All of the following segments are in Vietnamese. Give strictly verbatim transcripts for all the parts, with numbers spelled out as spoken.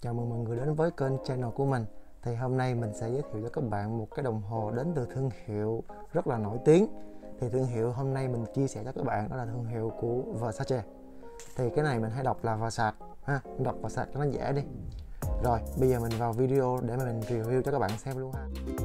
Chào mừng mọi người đến với kênh channel của mình. Thì hôm nay mình sẽ giới thiệu cho các bạn một cái đồng hồ đến từ thương hiệu rất là nổi tiếng. Thì thương hiệu hôm nay mình chia sẻ cho các bạn đó là thương hiệu của Versace. Thì cái này mình hay đọc là Versace ha, mình đọc Versace cho nó dễ đi. Rồi bây giờ mình vào video để mà mình review cho các bạn xem luôn ha.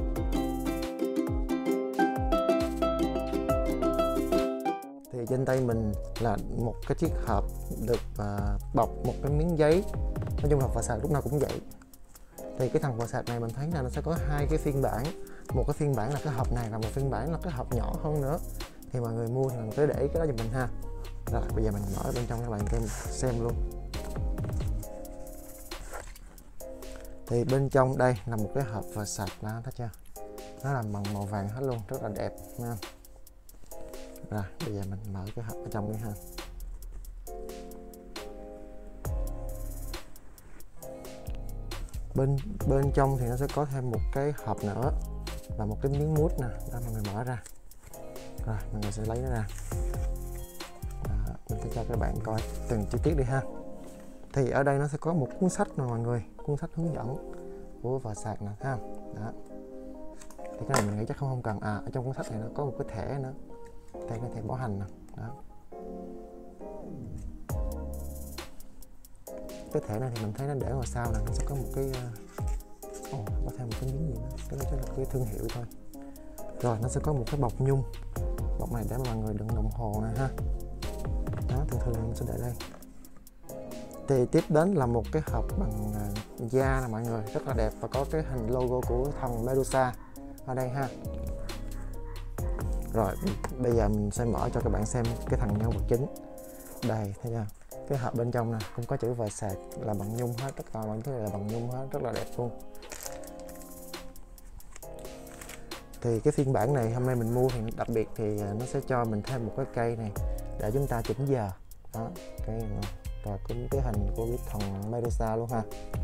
Thì trên tay mình là một cái chiếc hộp được uh, bọc một cái miếng giấy. Nói chung là Versace lúc nào cũng vậy. Thì cái thằng Versace này mình thấy là nó sẽ có hai cái phiên bản. Một cái phiên bản là cái hộp này, và một phiên bản là cái hộp nhỏ hơn nữa. Thì mọi người mua thì mình cứ để cái đó cho mình ha. Rồi bây giờ mình mở bên trong các bạn xem, xem luôn. Thì bên trong đây là một cái hộp Versace đó, thấy chưa? Nó làm bằng màu vàng hết luôn, rất là đẹp nha. Rồi bây giờ mình mở cái hộp ở trong đi ha. Bên bên trong thì nó sẽ có thêm một cái hộp nữa và một cái miếng mút nè, đó mọi người mở ra. Rồi mọi người sẽ lấy nó ra. Đó, mình sẽ cho các bạn coi từng chi tiết đi ha. Thì ở đây nó sẽ có một cuốn sách nè mọi người, cuốn sách hướng dẫn của Versace nè ha. Đó. Thì cái này mình nghĩ chắc không không cần. À ở trong cuốn sách này nó có một cái thẻ nữa. Đây cái thẻ bảo hành nè. Đó. Cái thẻ này thì mình thấy nó để ngoài sau là nó sẽ có một cái oh, có thêm một cái miếng gì nữa, cái đó là cái thương hiệu thôi. Rồi nó sẽ có một cái bọc nhung, bọc này để mà mọi người đựng đồng hồ này ha. Đó, thường thường mình sẽ để đây. Thì tiếp đến là một cái hộp bằng da là mọi người, rất là đẹp và có cái hình logo của thần Medusa ở đây ha. Rồi bây giờ mình sẽ mở cho các bạn xem cái thằng nhân vật chính. Đây thấy chưa? Cái hộp bên trong nè cũng có chữ Versace là bằng nhung hết, tất cả mọi thứ là bằng nhung hết, rất là đẹp luôn. Thì cái phiên bản này hôm nay mình mua thì đặc biệt thì nó sẽ cho mình thêm một cái cây này để chúng ta chỉnh giờ. Đó, cái rồi cũng cái hình của cái thần Medusa luôn ha.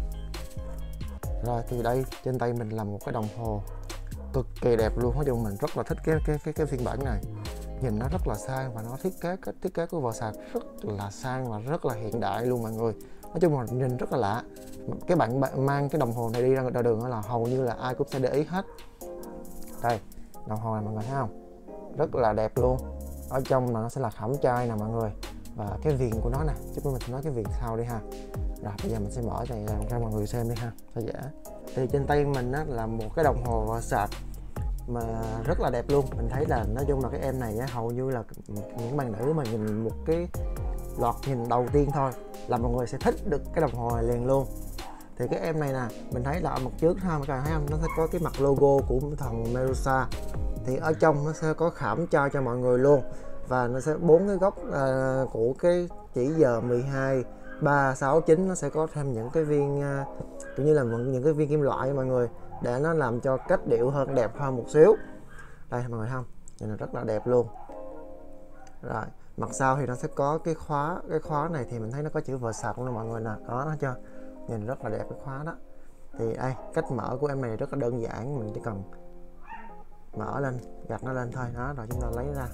Rồi thì đây trên tay mình là một cái đồng hồ cực kỳ đẹp luôn, nói chung mình rất là thích cái cái cái cái phiên bản này. Nhìn nó rất là sang và nó thiết kế cách thiết kế của Versace rất là sang và rất là hiện đại luôn mọi người. Nói chung là nhìn rất là lạ. Cái bạn, bạn mang cái đồng hồ này đi ra ngoài đường là hầu như là ai cũng sẽ để ý hết. Đây đồng hồ này mọi người thấy không, rất là đẹp luôn. Ở trong là nó sẽ là khảm trai nè mọi người, và cái viền của nó nè, chứ mình sẽ nói cái viền sau đi ha. Rồi bây giờ mình sẽ mở này ra cho mọi người xem đi ha, cho dễ. Thì trên tay mình á, là một cái đồng hồ Versace mà rất là đẹp luôn. Mình thấy là nói chung là cái em này á, hầu như là những bạn nữ mà nhìn một cái loạt nhìn đầu tiên thôi là mọi người sẽ thích được cái đồng hồ này liền luôn. Thì cái em này nè, mình thấy là ở mặt trước ha, mọi người thấy không, nó sẽ có cái mặt logo của thần Medusa. Thì ở trong nó sẽ có khảm cho cho mọi người luôn, và nó sẽ bốn cái góc uh, của cái chỉ giờ mười hai, ba, sáu, chín nó sẽ có thêm những cái viên uh, kiểu như là những cái viên kim loại mọi người, để nó làm cho cách điệu hơn, đẹp hơn một xíu. Đây mọi người thấy không, nhìn là rất là đẹp luôn. Rồi mặt sau thì nó sẽ có cái khóa, cái khóa này thì mình thấy nó có chữ Versace luôn mọi người nè, đó nó chưa, nhìn rất là đẹp cái khóa đó. Thì đây cách mở của em này rất là đơn giản, mình chỉ cần mở lên, gạt nó lên thôi đó, rồi chúng ta lấy ra.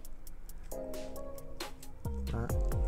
Đó.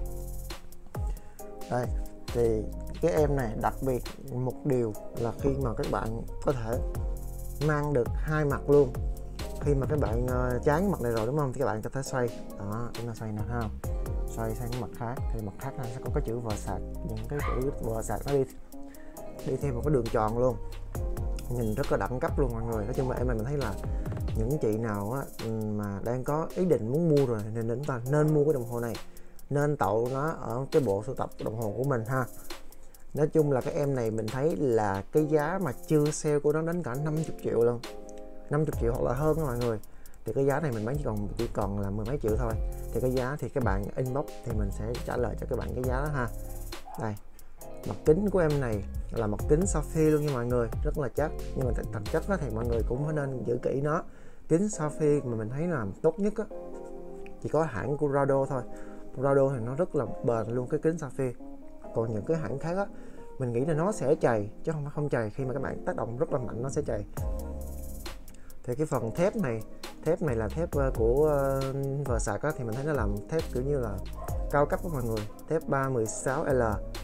Đây thì cái em này đặc biệt một điều là khi mà các bạn có thể mang được hai mặt luôn. Khi mà các bạn uh, chán mặt này rồi đúng không, thì các bạn có thể xoay đó, chúng ta xoay nè ha, xoay sang cái mặt khác thì mặt khác này sẽ có cái chữ Versace, những cái chữ Versace nó đi đi theo một cái đường tròn luôn, nhìn rất là đẳng cấp luôn mọi người. Nói chung là em này mình thấy là những chị nào á, mà đang có ý định muốn mua rồi nên chúng ta nên mua cái đồng hồ này, nên tậu nó ở cái bộ sưu tập đồng hồ của mình ha. Nói chung là cái em này mình thấy là cái giá mà chưa sale của nó đến cả năm mươi triệu luôn, năm mươi triệu hoặc là hơn đó mọi người. Thì cái giá này mình bán chỉ còn chỉ còn là mười mấy triệu thôi. Thì cái giá thì các bạn inbox thì mình sẽ trả lời cho các bạn cái giá đó ha. Đây mặt kính của em này là mặt kính sapphire luôn nha mọi người, rất là chắc, nhưng mà thực chất thì mọi người cũng phải nên giữ kỹ nó. Kính sapphire mà mình thấy là tốt nhất á, chỉ có hãng của Rado thôi. Rado thì nó rất là bền luôn cái kính sapphire. Còn những cái hãng khác á, mình nghĩ là nó sẽ chày chứ không phải không chày, khi mà các bạn tác động rất là mạnh nó sẽ chày. Thì cái phần thép này, thép này là thép của uh, Versace á, thì mình thấy nó làm thép kiểu như là cao cấp của mọi người, thép ba mười sáu L.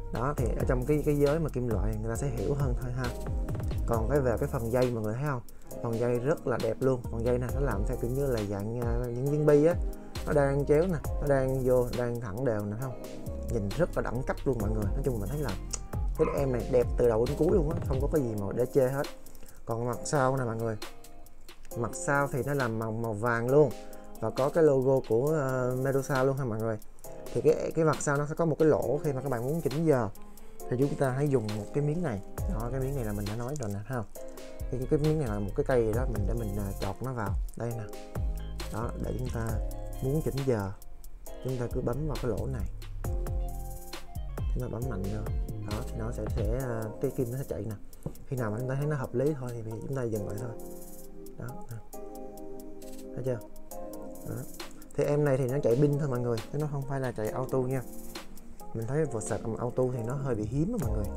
Đó thì ở trong cái cái giới mà kim loại người ta sẽ hiểu hơn thôi ha. Còn cái về cái phần dây mọi người thấy không, phần dây rất là đẹp luôn. Phần dây này nó làm theo kiểu như là dạng uh, những viên bi á, nó đang chéo nè, nó đang vô đang thẳng đều nè, không nhìn rất là đẳng cấp luôn mọi người. Nói chung mình thấy là cái em này đẹp từ đầu đến cuối luôn á, không có cái gì mà để chê hết. Còn mặt sau nè mọi người, mặt sau thì nó làm màu màu vàng luôn và có cái logo của uh, Medusa luôn ha mọi người. Thì cái cái mặt sau nó sẽ có một cái lỗ, khi mà các bạn muốn chỉnh giờ thì chúng ta hãy dùng một cái miếng này. Đó, cái miếng này là mình đã nói rồi nè, thấy không? Cái, cái miếng này là một cái cây đó, mình để mình uh, chọt nó vào đây nè. Đó, để chúng ta muốn chỉnh giờ chúng ta cứ bấm vào cái lỗ này, chúng ta bấm mạnh vô. Đó thì nó sẽ sẽ uh, cái kim nó sẽ chạy nè. Khi nào mà chúng ta thấy nó hợp lý thôi thì chúng ta dừng lại thôi. Đó, thấy chưa? Đó. Thì em này thì nó chạy pin thôi mọi người, chứ nó không phải là chạy auto nha. Mình thấy vượt sạc bằng auto thì nó hơi bị hiếm đó mọi người.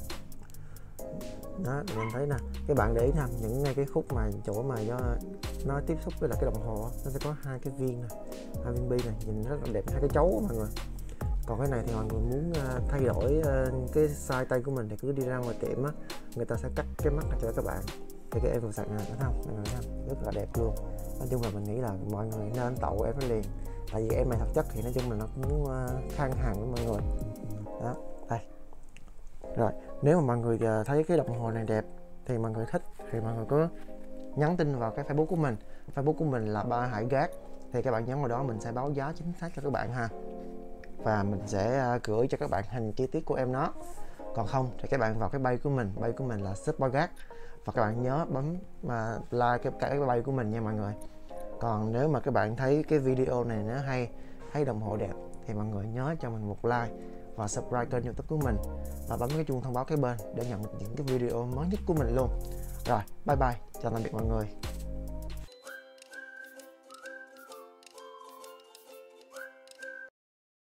Đó, mình thấy nè, các bạn để ý nè, những ngay cái khúc mà chỗ mà do nó tiếp xúc với là cái đồng hồ, nó sẽ có hai cái viên này, hai viên bi này, nhìn rất là đẹp, hai cái chấu mọi người. Còn cái này thì mọi người muốn uh, thay đổi uh, cái size tay của mình thì cứ đi ra ngoài tiệm á, người ta sẽ cắt cái mắt cho các bạn. Thì cái em vượt sạc này thấy không, mọi người thấy không? Rất là đẹp luôn. Nói chung là mình nghĩ là mọi người nên tậu em nó liền, tại vì em này thật chất thì nói chung là nó cũng uh, khang hàng với mọi người. Đó, đây. Rồi, nếu mà mọi người uh, thấy cái đồng hồ này đẹp thì mọi người thích thì mọi người cứ nhắn tin vào cái Facebook của mình. Facebook của mình là Ba Hải Gác, thì các bạn nhắn vào đó mình sẽ báo giá chính xác cho các bạn ha, và mình sẽ uh, gửi cho các bạn hình chi tiết của em nó. Còn không thì các bạn vào cái bay của mình, bay của mình là Shop Ba Gác, và các bạn nhớ bấm mà like cái cái bay của mình nha mọi người. Còn nếu mà các bạn thấy cái video này nó hay, thấy đồng hồ đẹp thì mọi người nhớ cho mình một like và subscribe kênh YouTube của mình và bấm cái chuông thông báo kế bên để nhận những cái video mới nhất của mình luôn. Rồi, bye bye, chào tạm biệt mọi người.